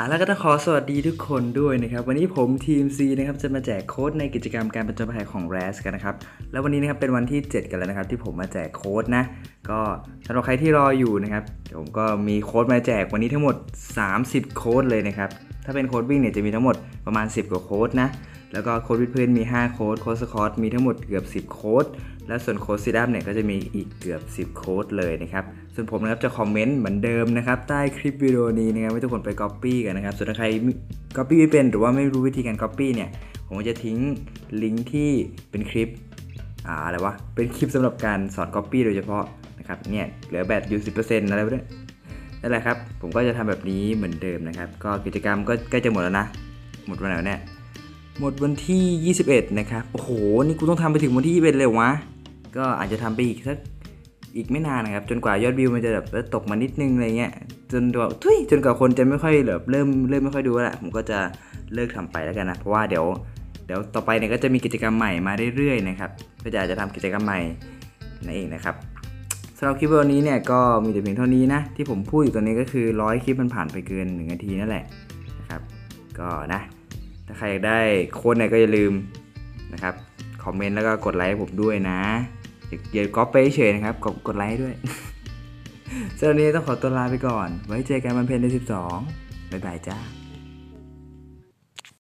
แล้วก็ต้องขอสวัสดีทุกคนด้วยนะครับวันนี้ผมทีม C นะครับจะมาแจกโค้ดในกิจกรรมการผจญภัยของ RAS กันนะครับแล้ววันนี้นะครับเป็นวันที่7กันแล้วนะครับที่ผมมาแจกโค้ดนะก็สำหรับใครที่รออยู่นะครับผมก็มีโค้ดมาแจกวันนี้ทั้งหมด30โค้ดเลยนะครับถ้าเป็นโค้ดวิ่งเนี่ยจะมีทั้งหมดประมาณ10กว่าโค้ดนะแล้วก็โค้ดวิดพื้นมี5โค้ดโค้ดสควอตมีทั้งหมดเกือบ10โค้ดและส่วนโค้ดซิทอัพเนี่ยก็จะมีอีกเกือบ10โค้ดเลยนะครับส่วนผมนะครับจะคอมเมนต์เหมือนเดิมนะครับใต้คลิปวิดีโอนี้นะครับให้ทุกคนไป Copy กันนะครับส่วนถ้าใคร Copy ไม่เป็นหรือว่าไม่รู้วิธีการ Copy เนี่ยผมจะทิ้งลิงก์ที่เป็นคลิปอะไรวะเป็นคลิปสำหรับการสอน Copy โดยเฉพาะนะครับเนี่ยเหลือแบตอยู่ 10% อะไรไปด้วยนั่นแหละครับผมก็จะทำแบบนี้เหมือนเดิมนะครับก็กิจกรรมก็ใกล้จะหมดแล้วนะหมดวันไหนเนี่ยหมดวันที่21นะครับโอ้โหนี่กูต้องทำไปถึงวันที่21เลยวะก็อาจจะทำไปอีกไม่นานนะครับจนกว่ายอดวิวมันจะแบบตกมานิดนึงอะไรเงี้ยจนกว่าคนจะไม่ค่อยแบบเริ่มไม่ค่อยดูแล้วแหละผมก็จะเลิกทำไปแล้วกันนะเพราะว่าเดี๋ยวต่อไปเนี่ยก็จะมีกิจกรรมใหม่มาเรื่อยๆนะครับก็จะทำกิจกรรมใหม่นั่นเองนะครับสำหรับคลิปวันนี้เนี่ยก็มีแต่เพียงเท่านี้นะที่ผมพูดอยู่ตอนนี้ก็คือ100คลิปมันผ่านไปเกิน1นาทีนั่นแหละนะครับก็นะถ้าใครอยากได้โค้ดเนี่ยก็อย่าลืมนะครับคอมเมนต์แล้วก็กดไลค์ให้ผมด้วยนะอย่าก๊อปไปเฉยนะครับกดไลค์ด้วยสำหรับวันนี้ต้องขอตัวลาไปก่อนไว้เจอกันวันเพ็ญใน12บ๊ายบายจ้า